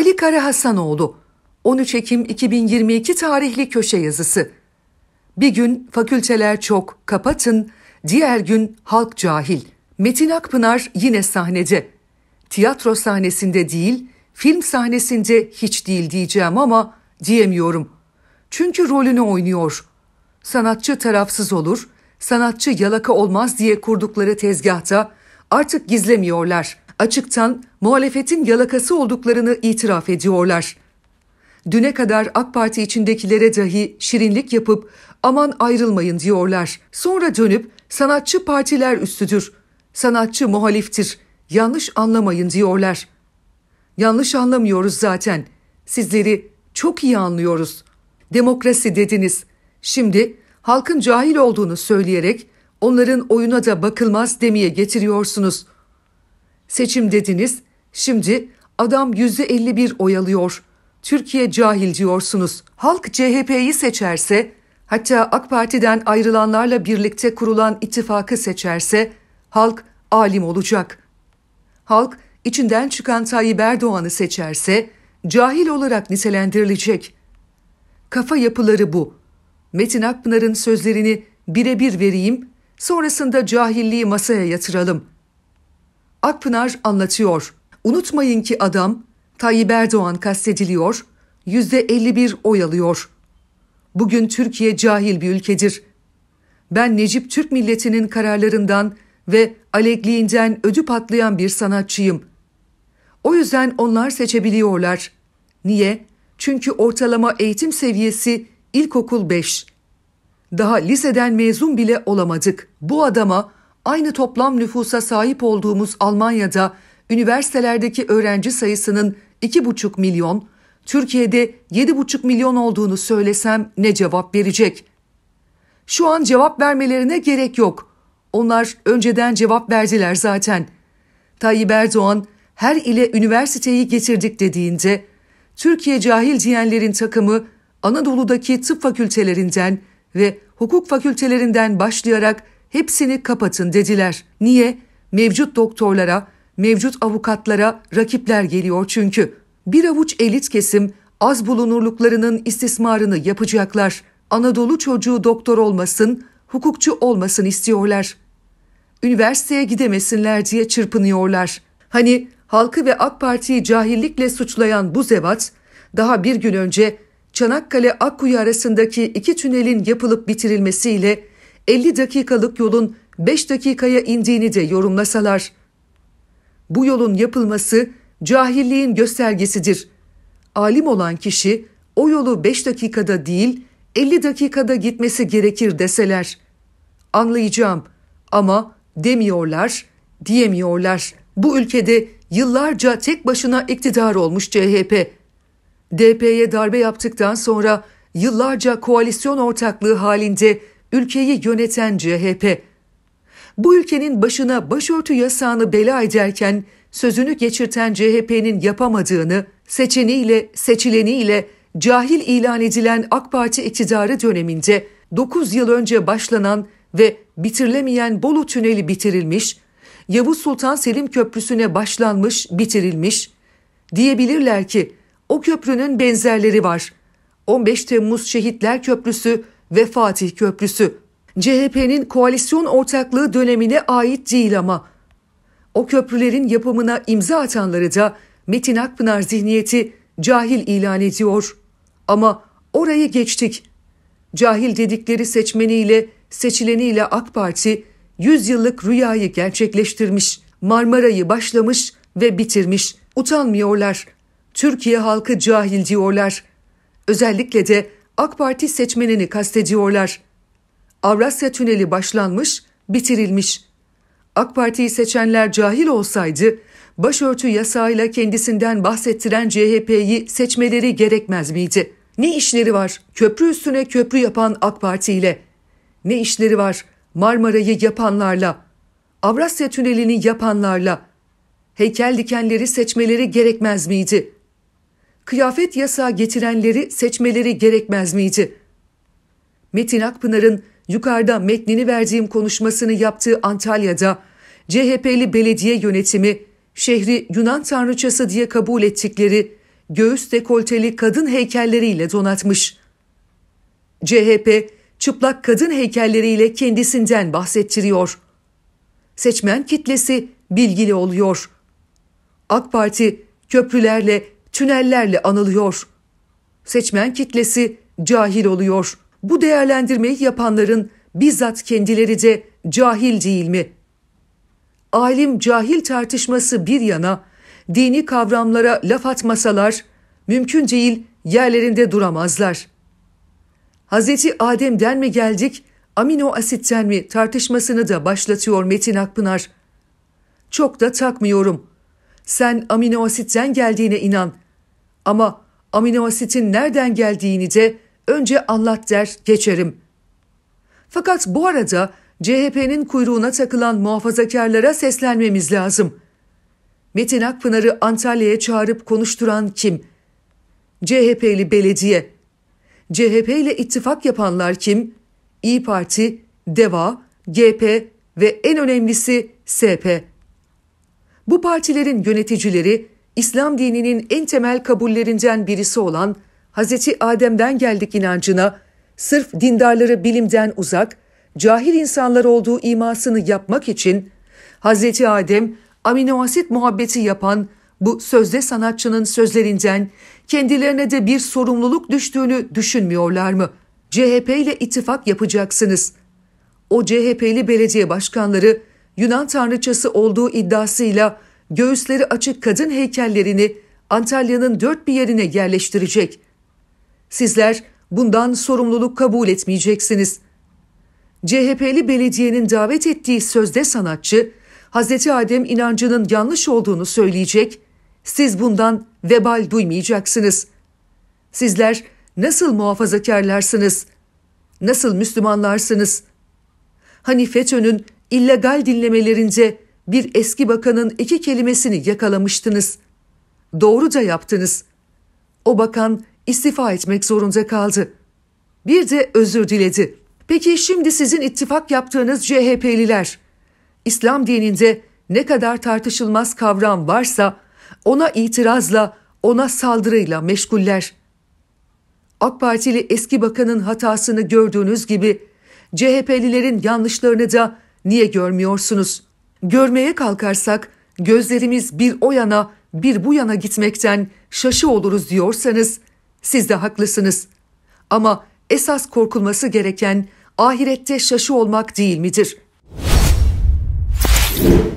Ali Karahasanoğlu, 13 Ekim 2022 tarihli köşe yazısı. Bir gün fakülteler çok, kapatın, diğer gün halk cahil. Metin Akpınar yine sahnede. Tiyatro sahnesinde değil, film sahnesinde hiç değil diyeceğim ama diyemiyorum. Çünkü rolünü oynuyor. Sanatçı tarafsız olur, sanatçı yalaka olmaz diye kurdukları tezgahta artık gizlemiyorlar. Açıktan muhalefetin yalakası olduklarını itiraf ediyorlar. Düne kadar AK Parti içindekilere dahi şirinlik yapıp aman ayrılmayın diyorlar. Sonra dönüp sanatçı partiler üstüdür, sanatçı muhaliftir, yanlış anlamayın diyorlar. Yanlış anlamıyoruz zaten. Sizleri çok iyi anlıyoruz. Demokrasi dediniz. Şimdi halkın cahil olduğunu söyleyerek onların oyuna da bakılmaz demeye getiriyorsunuz. Seçim dediniz. Şimdi adam %51 oy alıyor. Türkiye cahil diyorsunuz. Halk CHP'yi seçerse, hatta AK Parti'den ayrılanlarla birlikte kurulan ittifakı seçerse halk alim olacak. Halk içinden çıkan Tayyip Erdoğan'ı seçerse cahil olarak nitelendirilecek. Kafa yapıları bu. Metin Akpınar'ın sözlerini birebir vereyim, sonrasında cahilliği masaya yatıralım. Akpınar anlatıyor. Unutmayın ki adam, Tayyip Erdoğan kastediliyor, %51 oy alıyor. Bugün Türkiye cahil bir ülkedir. Ben Necip Türk milletinin kararlarından ve alegliğinden ödü patlayan bir sanatçıyım. O yüzden onlar seçebiliyorlar. Niye? Çünkü ortalama eğitim seviyesi ilkokul 5. Daha liseden mezun bile olamadık. Bu adama aynı toplam nüfusa sahip olduğumuz Almanya'da üniversitelerdeki öğrenci sayısının 2,5 milyon, Türkiye'de 7,5 milyon olduğunu söylesem ne cevap verecek? Şu an cevap vermelerine gerek yok. Onlar önceden cevap verdiler zaten. Tayyip Erdoğan her ile üniversiteyi getirdik dediğinde Türkiye cahil diyenlerin takımı Anadolu'daki tıp fakültelerinden ve hukuk fakültelerinden başlayarak hepsini kapatın dediler. Niye? Mevcut doktorlara, mevcut avukatlara rakipler geliyor çünkü. Bir avuç elit kesim az bulunurluklarının istismarını yapacaklar. Anadolu çocuğu doktor olmasın, hukukçu olmasın istiyorlar. Üniversiteye gidemesinler diye çırpınıyorlar. Hani halkı ve AK Parti'yi cahillikle suçlayan bu zevat, daha bir gün önce Çanakkale-Akkuyu arasındaki 2 tünelin yapılıp bitirilmesiyle 50 dakikalık yolun 5 dakikaya indiğini de yorumlasalar. Bu yolun yapılması cahilliğin göstergesidir. Alim olan kişi o yolu 5 dakikada değil 50 dakikada gitmesi gerekir deseler. Anlayacağım ama demiyorlar, diyemiyorlar. Bu ülkede yıllarca tek başına iktidar olmuş CHP. DP'ye darbe yaptıktan sonra yıllarca koalisyon ortaklığı halinde ülkeyi yöneten CHP. Bu ülkenin başına başörtü yasağını bela ederken sözünü geçirten CHP'nin yapamadığını seçeniyle, seçileniyle cahil ilan edilen AK Parti iktidarı döneminde 9 yıl önce başlanan ve bitirilemeyen Bolu Tüneli bitirilmiş, Yavuz Sultan Selim Köprüsü'ne başlanmış, bitirilmiş. Diyebilirler ki o köprünün benzerleri var. 15 Temmuz Şehitler Köprüsü ve Fatih Köprüsü. CHP'nin koalisyon ortaklığı dönemine ait değil ama. O köprülerin yapımına imza atanları da Metin Akpınar zihniyeti cahil ilan ediyor. Ama orayı geçtik. Cahil dedikleri seçmeniyle, seçileniyle AK Parti 100 yıllık rüyayı gerçekleştirmiş. Marmara'yı başlamış ve bitirmiş. Utanmıyorlar. Türkiye halkı cahil diyorlar. Özellikle de AK Parti seçmenini kastediyorlar. Avrasya Tüneli başlanmış, bitirilmiş. AK Parti'yi seçenler cahil olsaydı, başörtü yasağıyla kendisinden bahsettiren CHP'yi seçmeleri gerekmez miydi? Ne işleri var köprü üstüne köprü yapan AK Parti ile? Ne işleri var Marmara'yı yapanlarla? Avrasya Tüneli'ni yapanlarla? Heykel dikenleri seçmeleri gerekmez miydi? Kıyafet yasağı getirenleri seçmeleri gerekmez miydi? Metin Akpınar'ın yukarıda metnini verdiğim konuşmasını yaptığı Antalya'da CHP'li belediye yönetimi şehri Yunan tanrıçası diye kabul ettikleri göğüs dekolteli kadın heykelleriyle donatmış. CHP, çıplak kadın heykelleriyle kendisinden bahsettiriyor. Seçmen kitlesi bilgili oluyor. AK Parti köprülerle, tünellerle anılıyor. Seçmen kitlesi cahil oluyor. Bu değerlendirmeyi yapanların bizzat kendileri de cahil değil mi? Alim cahil tartışması bir yana, dini kavramlara laf atmasalar mümkün değil, yerlerinde duramazlar. Hazreti Adem'den mi geldik, amino asitten mi tartışmasını da başlatıyor Metin Akpınar. Çok da takmıyorum. Sen amino asitten geldiğine inan. Ama amino asitin nereden geldiğini de önce anlat der geçerim. Fakat bu arada CHP'nin kuyruğuna takılan muhafazakarlara seslenmemiz lazım. Metin Akpınar'ı Antalya'ya çağırıp konuşturan kim? CHP'li belediye. CHP ile ittifak yapanlar kim? İYİ Parti, DEVA, GP ve en önemlisi SP. Bu partilerin yöneticileri İslam dininin en temel kabullerinden birisi olan Hazreti Adem'den geldik inancına sırf dindarları bilimden uzak, cahil insanlar olduğu imasını yapmak için Hazreti Adem amino asit muhabbeti yapan bu sözde sanatçının sözlerinden kendilerine de bir sorumluluk düştüğünü düşünmüyorlar mı? CHP ile ittifak yapacaksınız. O CHP'li belediye başkanları Yunan tanrıçası olduğu iddiasıyla göğüsleri açık kadın heykellerini Antalya'nın dört bir yerine yerleştirecek. Sizler bundan sorumluluk kabul etmeyeceksiniz. CHP'li belediyenin davet ettiği sözde sanatçı, Hazreti Adem inancının yanlış olduğunu söyleyecek, siz bundan vebal duymayacaksınız. Sizler nasıl muhafazakarlarsınız? Nasıl Müslümanlarsınız? Hani FETÖ'nün illegal dinlemelerinde bir eski bakanın 2 kelimesini yakalamıştınız. Doğru da yaptınız. O bakan istifa etmek zorunda kaldı. Bir de özür diledi. Peki şimdi sizin ittifak yaptığınız CHP'liler, İslam dininde ne kadar tartışılmaz kavram varsa ona itirazla, ona saldırıyla meşguller. AK Partili eski bakanın hatasını gördüğünüz gibi CHP'lilerin yanlışlarını da niye görmüyorsunuz? Görmeye kalkarsak gözlerimiz bir o yana bir bu yana gitmekten şaşı oluruz diyorsanız siz de haklısınız. Ama esas korkulması gereken ahirette şaşı olmak değil midir?